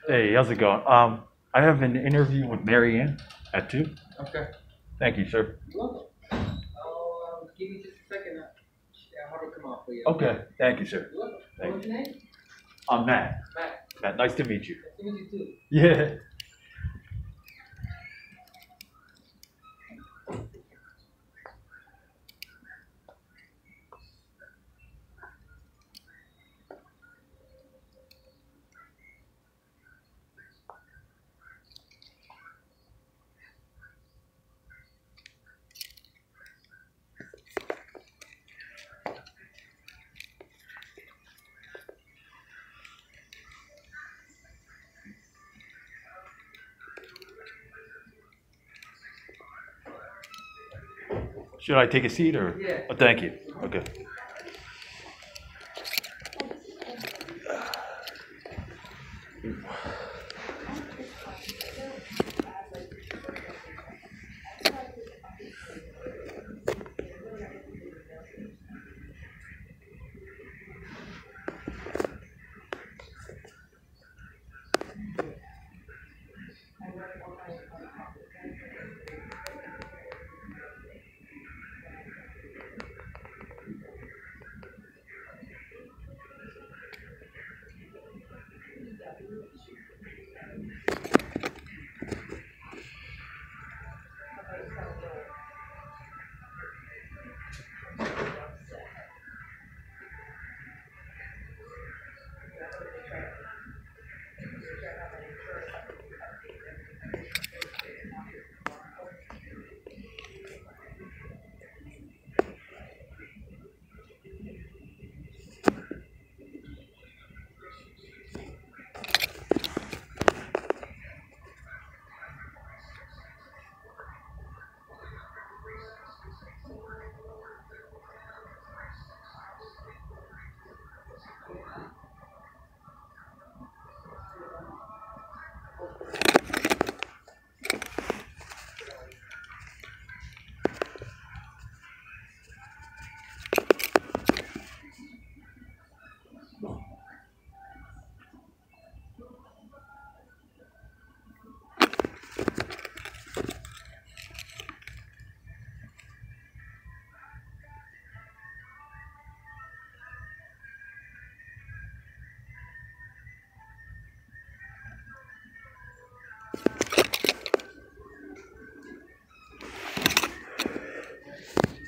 Hey, how's it going? I have an interview with Mary Ann at 2. Okay. Thank you, sir. You're welcome. Give me just a second. I'll have her come off for you. Okay, thank you, sir. You're welcome. Thank What's you. your name? I'm Matt. Matt. Matt, nice to meet you. Nice to meet you too. Yeah. Should I take a seat or? Yeah. Oh, thank you. Okay.